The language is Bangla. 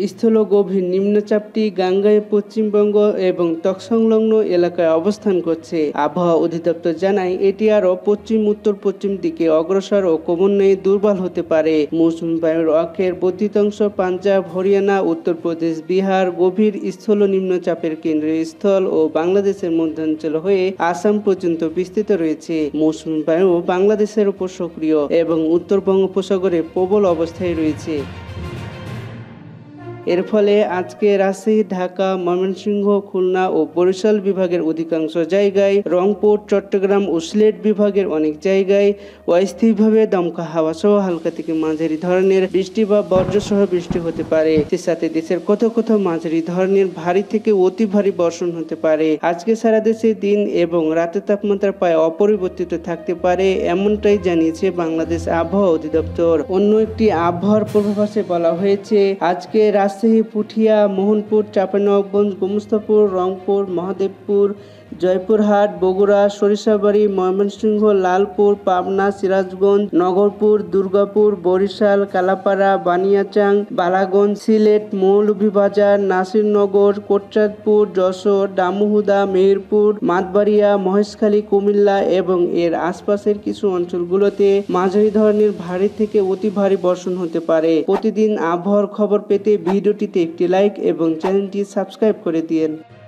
স্থল গভীর নিম্নচাপটি গাঙ্গেয় পশ্চিমবঙ্গ এবং তৎসংলগ্ন এলাকায় অবস্থান করছে। আবহাওয়া অধিদপ্তর জানায় এটি আরও পশ্চিম উত্তর পশ্চিম দিকে অগ্রসর ও ক্রমান্বয়ে দুর্বল হতে পারে। মৌসুমী বায়ুর অক্ষের বর্ধিতাংশ পাঞ্জাব, হরিয়ানা, উত্তরপ্রদেশ, বিহার, গভীর স্থল নিম্নচাপের কেন্দ্রীয় স্থল ও বাংলাদেশের মধ্যাঞ্চল হয়ে আসাম পর্যন্ত বিস্তৃত রয়েছে। মৌসুমী বায়ু বাংলাদেশের উপর সক্রিয় এবং উত্তর বঙ্গোপসাগরে প্রবল অবস্থায় রয়েছে। এর ফলে আজকে রাজশাহী, ঢাকা, ময়মনসিংহ, খুলনা ও বরিশাল বিভাগের অধিকাংশ জায়গায়, রংপুর, চট্টগ্রাম ও সিলেট বিভাগের অনেক জায়গায় অস্থায়ীভাবে দমকা হাওয়া সহ হালকা থেকে মাঝারি ধরনের বৃষ্টি বা বজ্রসহ বৃষ্টি হতে পারে। এর সাথে দেশের কোথাও কোথাও মাঝারি ধরনের ভারী থেকে অতি ভারী বর্ষণ হতে পারে। আজকে সারা দেশে দিন এবং রাতের তাপমাত্রা প্রায় অপরিবর্তিত থাকতে পারে, এমনটাই জানিয়েছে বাংলাদেশ আবহাওয়া অধিদপ্তর। অন্য একটি আবহাওয়ার পূর্বাভাসে বলা হয়েছে আজকে রাজশাহী, পুঠিয়া, মোহনপুর, চাঁপাইনবাবগঞ্জ, গোমস্তাপুর, রংপুর, মহাদেবপুর, জয়পুরহাট, বগুড়া, সরিষাবাড়ি, ময়মনসিংহ, লালপুর, পাবনা, সিরাজগঞ্জ, নগরপুর, দুর্গাপুর, বরিশাল, কালাপাড়া, বানিয়াচাং, বালাগঞ্জ, সিলেট, মৌলভীবাজার, নাসিরনগর, কোটচাঁদপুর, যশোর, ডামুহুদা, মেহেরপুর, মাতবাড়িয়া, মহেশখালী, কুমিল্লা এবং এর আশপাশের কিছু অঞ্চলগুলোতে মাঝারি ধরনের ভারী থেকে অতি ভারী বর্ষণ হতে পারে। প্রতিদিন আবহাওয়ার খবর পেতে ভিডিওটিতে একটি লাইক এবং চ্যানেলটি সাবস্ক্রাইব করে দিন।